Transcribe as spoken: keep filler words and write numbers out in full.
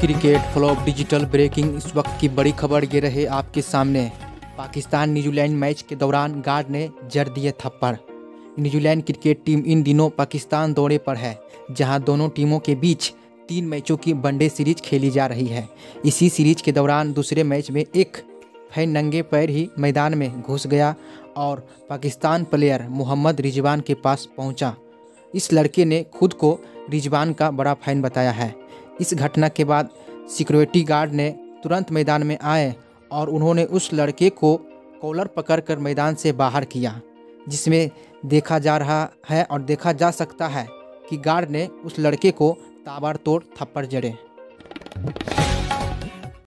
Cricket flop digital breaking इस वक्त की बड़ी खबर ये रहे आपके सामने। पाकिस्तान न्यूजीलैंड मैच के दौरान गार्ड ने जड़ दिए थप्पड़। न्यूजीलैंड क्रिकेट टीम इन दिनों पाकिस्तान दौरे पर है, जहां दोनों टीमों के बीच तीन मैचों की वनडे सीरीज खेली जा रही है। इसी सीरीज के दौरान दूसरे मैच में एक फैन नंगे पैर ही मैदान में घुस गया और पाकिस्तान प्लेयर मोहम्मद रिजवान के पास पहुंचा। इस लड़के ने खुद को रिजवान का बड़ा फैन बताया है। इस घटना के बाद सिक्योरिटी गार्ड ने तुरंत मैदान में आए और उन्होंने उस लड़के को कॉलर पकड़कर मैदान से बाहर किया, जिसमें देखा जा रहा है और देखा जा सकता है कि गार्ड ने उस लड़के को ताबड़तोड़ थप्पड़ जड़े।